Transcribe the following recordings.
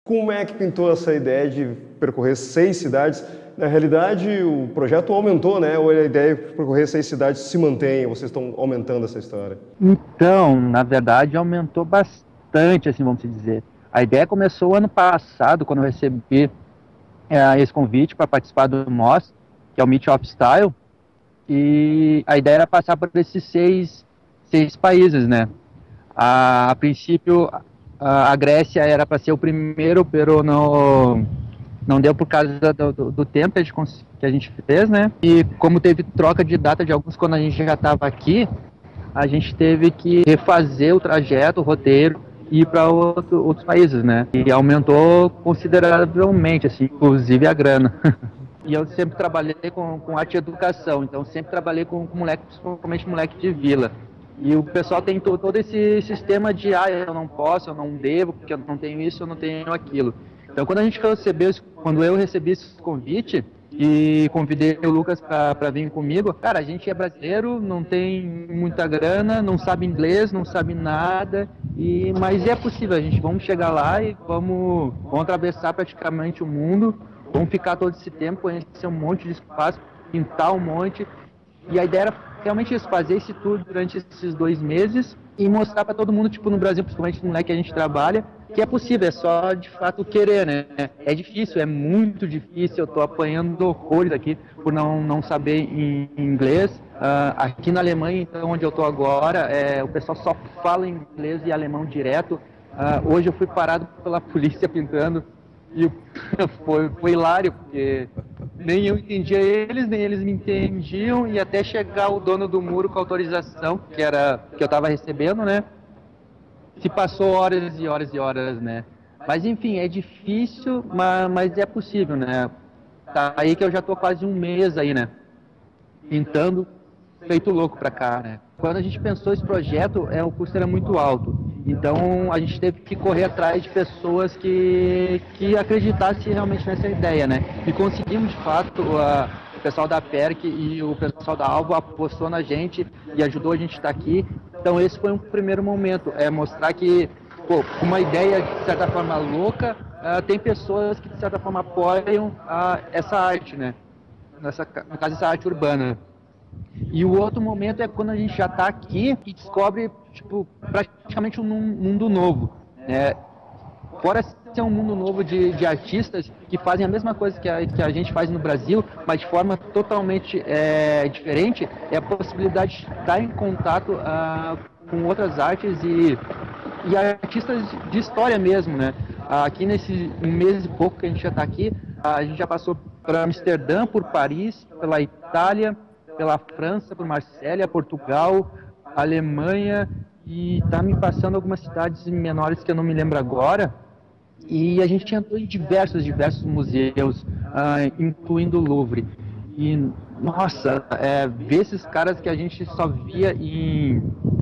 Como é que pintou essa ideia de percorrer 6 cidades? Na realidade, o projeto aumentou, né? Ou a ideia de percorrer 6 cidades se mantém? Vocês estão aumentando essa história? Então, na verdade, aumentou bastante, assim, vamos dizer. A ideia começou ano passado, quando eu recebi esse convite para participar do MOS, que é o Meet of Style, e a ideia era passar por esses seis países, né? A princípio, a Grécia era para ser o primeiro, pero não deu por causa do tempo que a gente fez, né? E como teve troca de data de alguns quando a gente já estava aqui, a gente teve que refazer o trajeto, o roteiro, e ir para outros países, né? E aumentou consideravelmente, assim, inclusive a grana. E eu sempre trabalhei com arte e educação, então sempre trabalhei com moleque, principalmente moleque de vila. E o pessoal tem todo esse sistema de, eu não posso, eu não devo, porque eu não tenho isso, eu não tenho aquilo. Então quando eu recebi esse convite e convidei o Lucas para vir comigo, cara, a gente é brasileiro, não tem muita grana, não sabe inglês, não sabe nada, mas é possível, vamos chegar lá e vamos atravessar praticamente o mundo. Vamos ficar todo esse tempo, conhecer um monte de espaço, pintar um monte. E a ideia era realmente isso, fazer esse tour durante esses 2 meses e mostrar para todo mundo, tipo, no Brasil, principalmente no moleque que a gente trabalha, que é possível, é só de fato querer, né? É difícil, é muito difícil, eu tô apanhando horrores aqui por não saber em inglês. Aqui na Alemanha, então, onde eu tô agora, o pessoal só fala inglês e alemão direto. Hoje eu fui parado pela polícia pintando. E foi hilário, porque nem eu entendia eles, nem eles me entendiam, e até chegar o dono do muro com a autorização, que eu estava recebendo, né? Se passou horas e horas e horas, né? Mas enfim, é difícil, mas é possível, né? Tá aí que eu já tô quase 1 mês aí, né? Pintando, feito louco pra cá, né? Quando a gente pensou esse projeto, o custo era muito alto. Então a gente teve que correr atrás de pessoas que acreditassem realmente nessa ideia, né? E conseguimos, de fato, o pessoal da PERC e o pessoal da Alvo apostou na gente e ajudou a gente a estar aqui. Então esse foi um primeiro momento, mostrar que, com uma ideia de certa forma louca, tem pessoas que de certa forma apoiam essa arte, né? No caso, essa arte urbana. E o outro momento é quando a gente já está aqui e descobre, tipo, praticamente um mundo novo, né? Fora ser um mundo novo de artistas que fazem a mesma coisa que a gente faz no Brasil, mas de forma totalmente diferente, é a possibilidade de estar em contato com outras artes e artistas de história mesmo, né? Aqui nesse 1 mês e pouco que a gente já está aqui, a gente já passou por Amsterdã, por Paris, pela Itália, pela França, por Marsella, Portugal, Alemanha, e tá me passando algumas cidades menores que eu não me lembro agora. E a gente entrou em diversos museus, incluindo o Louvre. E, nossa, ver esses caras que a gente só via em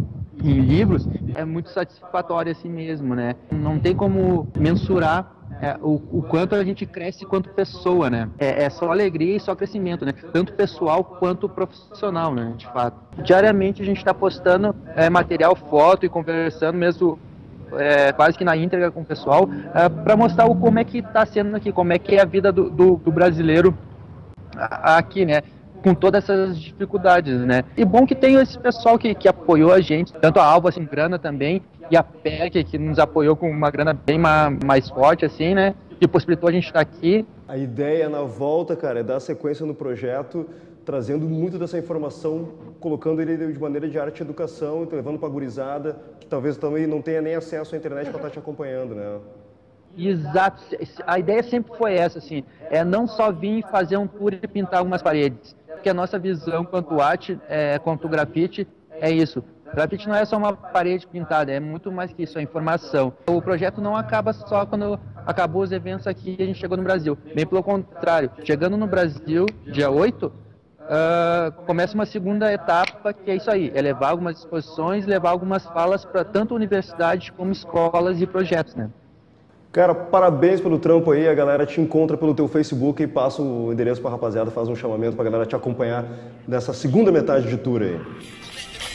livros é muito satisfatório assim mesmo, né? Não tem como mensurar o quanto a gente cresce quanto pessoa, né? É só alegria e só crescimento, né? Tanto pessoal quanto profissional, né? De fato. Diariamente a gente está postando material, foto e conversando mesmo quase que na íntegra com o pessoal para mostrar como é que está sendo aqui, como é que é a vida do brasileiro aqui, né? Com todas essas dificuldades, né? E bom que tem esse pessoal que apoiou a gente, tanto a Alva, assim, grana também, e a PEC, que nos apoiou com uma grana bem mais forte, assim, né? Que possibilitou a gente estar aqui. A ideia na volta, cara, é dar sequência no projeto, trazendo muito dessa informação, colocando ele de maneira de arte e educação, levando para a gurizada, que talvez também não tenha nem acesso à internet para estar te acompanhando, né? Exato, a ideia sempre foi essa, assim, não só vir fazer um tour e pintar algumas paredes, porque a nossa visão quanto arte, quanto grafite, é isso. Grafite não é só uma parede pintada, é muito mais que isso, é informação. O projeto não acaba só quando acabou os eventos aqui e a gente chegou no Brasil, bem pelo contrário, chegando no Brasil, dia 8, começa uma segunda etapa, que é isso aí, é levar algumas exposições, levar algumas falas para tanto universidade como escolas e projetos, né? Cara, parabéns pelo trampo aí, a galera te encontra pelo teu Facebook e passa o endereço pra rapaziada, faz um chamamento pra galera te acompanhar nessa segunda metade de tour aí.